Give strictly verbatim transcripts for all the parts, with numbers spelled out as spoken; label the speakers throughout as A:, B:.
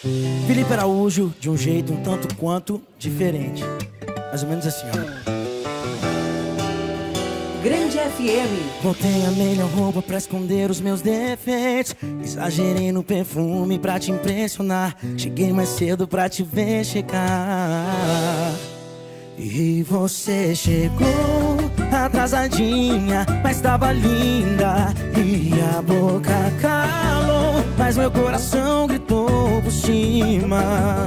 A: Felipe Araújo, de um jeito um tanto quanto diferente. Mais ou menos assim, ó.
B: Grande F M.
A: Botei a melhor roupa pra esconder os meus defeitos. Exagerei no perfume pra te impressionar. Cheguei mais cedo pra te ver chegar. E você chegou atrasadinha, mas tava linda. E a boca calou, mas meu coração gritou por cima.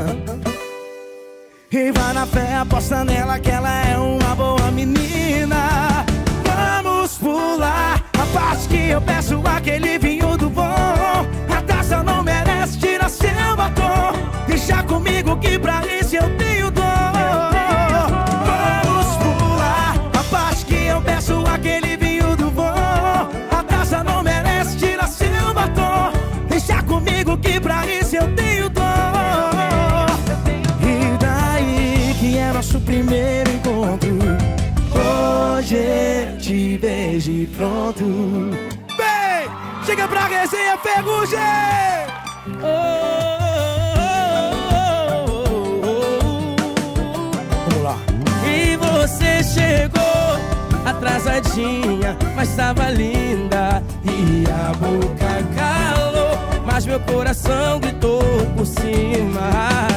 A: E vai na fé, aposta nela que ela é uma boa menina. Vamos pular a parte que eu peço aquele vinho do bom. A taça não merece, tira seu batom. Deixa comigo que pra isso eu tenho dor. Vamos pular a parte que eu peço aquele vinho do bom. A taça não merece, tira seu batom. Deixa comigo que pra isso eu tenho dor. E daí que é nosso primeiro encontro. Hoje eu te vejo e pronto. Vem, chega pra resenha, Ferrugem! Oh, oh, oh, oh. Vamos lá. E você chegou atrasadinha, mas tava linda. E a boca calou, mas meu coração gritou por cima.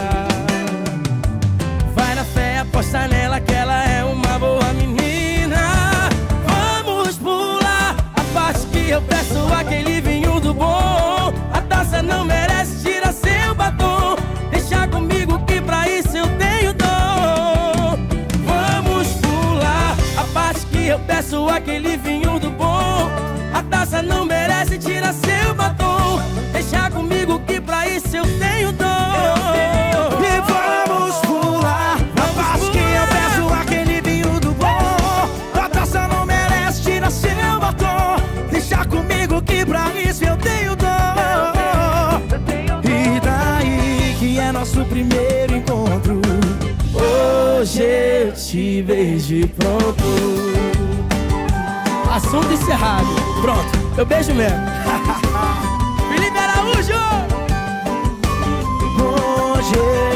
A: Vai na fé, aposta nela que ela é uma boa menina. Vamos pular a parte que eu peço aquele vinho do bom. A taça não merece, tira seu batom. Deixa comigo que pra isso eu tenho dor. Vamos pular a parte que eu peço aquele vinho do bom. A taça não merece, tira seu batom. Deixa comigo que pra isso eu tenho dor. E vamos pular a parte que eu peço aquele vinho do bom. A taça não merece, tira seu batom. Deixa comigo que pra isso eu tenho dor. E daí que é nosso primeiro encontro. Hoje eu te vejo e pronto. Assunto encerrado. Pronto, eu beijo mesmo. Felipe Araújo! Hoje